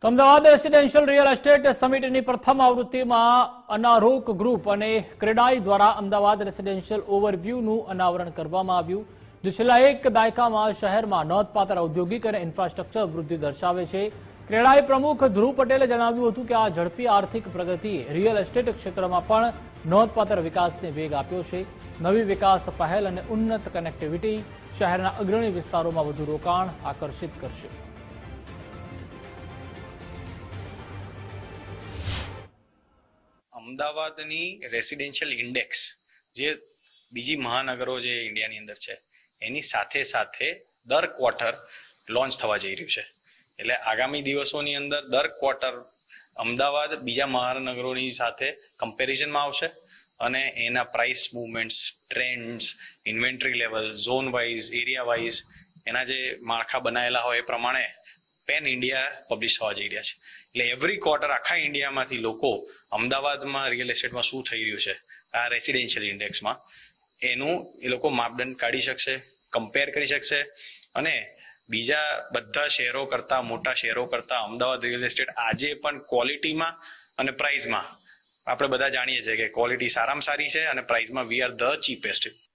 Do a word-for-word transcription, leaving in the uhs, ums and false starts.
તો Ahmedabad residential real estate સમિટની પ્રથમ આવૃત્તિમાં અનારોક ગ્રુપ અને ક્રેડાઈ દ્વારા અમદાવાદ રેસિડેન્શિયલ ઓવરવ્યુનું અનાવરણ કરવામાં આવ્યું, જે છેલ્લા એક દાયકામાં શહેરમાં નોંધપાત્ર ઔદ્યોગિક અને ઇન્ફ્રાસ્ટ્રક્ચર વૃદ્ધિ દર્શાવે છે. ક્રેડાઈ પ્રમુખ ધ્રુવ પટેલે જણાવ્યું હતું કે આ ઝડપી આર્થિક પ્રગતિએ રિયલ એસ્ટેટ ક્ષેત્રમાં પણ નોંધપાત્ર વિકાસને વેગ આપ્યો છે. નવી વિકાસ પહેલ અને ઉન્નત કનેક્ટિવિટી શહેરના અગ્રણી વિસ્તારોમાં વધુ રોકાણ આકર્ષિત કરશે. અમદાવાદની રેસિડેન્શિયલ ઇન્ડેક્સ જે બીજી મહાનગરો જે ઇન્ડિયાની અંદર છે એની સાથે સાથે દર ક્વાર્ટર લોન્ચ થવા જઈ રહ્યું છે. એટલે આગામી દિવસોની અંદર દર ક્વાર્ટર અમદાવાદ બીજા મહાનગરોની સાથે કમ્પેરિઝનમાં આવશે અને એના price movements, trends, inventory level, zone wise, area wise એના જે માળખા બનાવેલા હોય એ પ્રમાણે પેન ઇન્ડિયા પબ્લિશ થવા જઈ રહ્યા છે. એટલે એવરી ક્વાર્ટર આખા ઇન્ડિયામાંથી લોકો અમદાવાદમાં રિયલ એસ્ટેટમાં શું થઈ રહ્યું છે આ રેસિડેન્શિયલ ઇન્ડેક્સમાં એનું એ લોકો માપદંડ કાઢી શકશે, કમ્પેર કરી શકશે અને બીજા બધા શહેરો કરતા, મોટા શહેરો કરતા અમદાવાદ રિયલ એસ્ટેટ આજે પણ ક્વોલિટીમાં અને પ્રાઇસમાં આપણે બધા જાણીએ છીએ કે ક્વોલિટી સારામાં સારી છે અને પ્રાઇસમાં વી આર ધ ચીપેસ્ટ.